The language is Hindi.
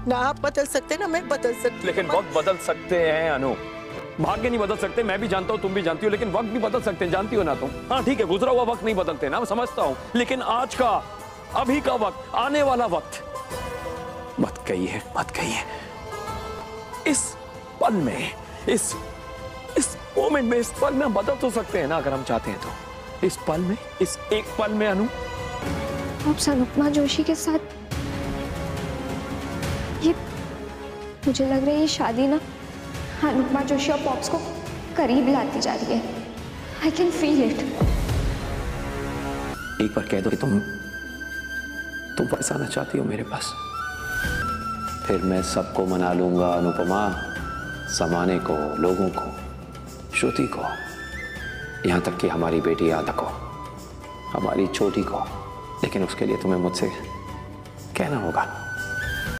ना आप बदल सकते ना मैं बदल सकती। लेकिन वक्त बदल सकते हैं अनु, भाग्य नहीं बदल सकते। मैं भी जानता हूँ, तुम भी जानती हो, लेकिन वक्त भी बदल सकते हैं, जानती हो ना तुम। हाँ ठीक है, गुजरा हुआ वक्त नहीं बदलते ना, मैं समझता हूँ, लेकिन आज का, अभी का वक्त, आने वाला वक्त मत कहिए, मत कहिए। इस पल में, इस मोमेंट में, इस पल में हम बदल तो सकते हैं ना अगर हम चाहते हैं तो। इस पल में, इस एक पल में अनु। आप अनुपमा जोशी के साथ, ये मुझे लग रहा है ये शादी ना अनुपमा जोशी और पॉप्स को करीब लाती जा रही है। I can feel it. एक बार कह दो कि तुम वापस आना चाहती हो मेरे पास, फिर मैं सबको मना लूंगा अनुपमा, समाने को, लोगों को, श्रुति को, यहां तक कि हमारी बेटी आदा को, हमारी छोटी को। लेकिन उसके लिए तुम्हें मुझसे कहना होगा।